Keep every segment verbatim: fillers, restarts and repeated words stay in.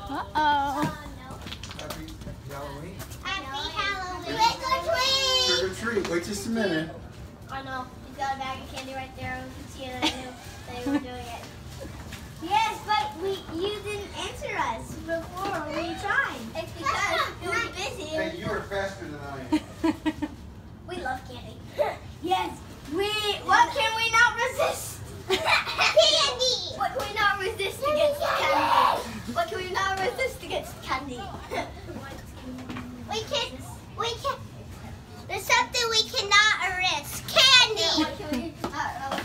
Uh-oh. Happy Halloween. Happy Halloween. Trick or treat. Wait just a minute. I know. He's got a bag of candy right there. We can see it. I knew they were doing it. Yes, but we you didn't answer us before we tried. It's because you were busy. Hey, you are faster than I am. We love candy. Yes. We. What can we not resist? Candy. What can we not resist against candy? What can we not resist against candy? We can. We can. There's something we cannot risk. Candy. What can we? Uh,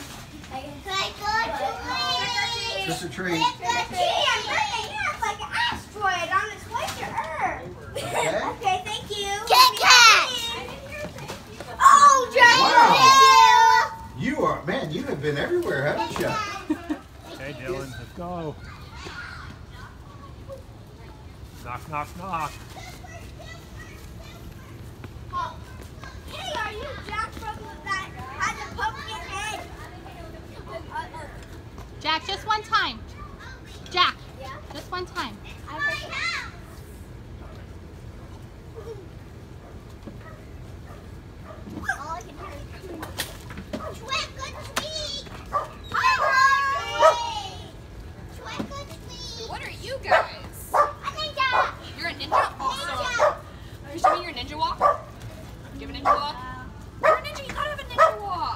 Trick or treat. Trick or treat. I'm burning up like an asteroid on its way to Earth. Okay. Okay, thank you. Kit Kat. Oh, Dragon. Wow. You are, man, you have been everywhere, haven't you? Okay, Dylan, let's go. Knock, knock, knock. Hey, are you Jack from that has a pumpkin head? Jack, just one time. Jack, Yeah? just one time. I forget. All I can hear is Trick or treat. Hi. Trick or treat. What are you guys? A ninja. You're a ninja? Also, Ninja. you're showing your ninja walk? Give a ninja walk? You're a ninja, you gotta have a ninja walk.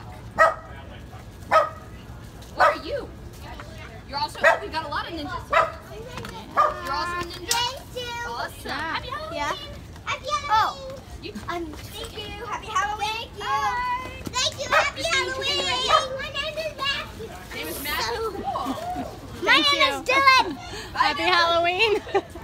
What are you? You're also, oh, we got a lot of ninjas here. You're also a ninja? Thank you. Awesome. Happy Halloween. Yeah. Happy Halloween. Oh, you, Um, thank you. Happy Halloween. Thank you. Thank you. Happy Halloween. My name is Matthew. name is Matthew. Cool. My Thank name you. is Dylan. Happy Halloween.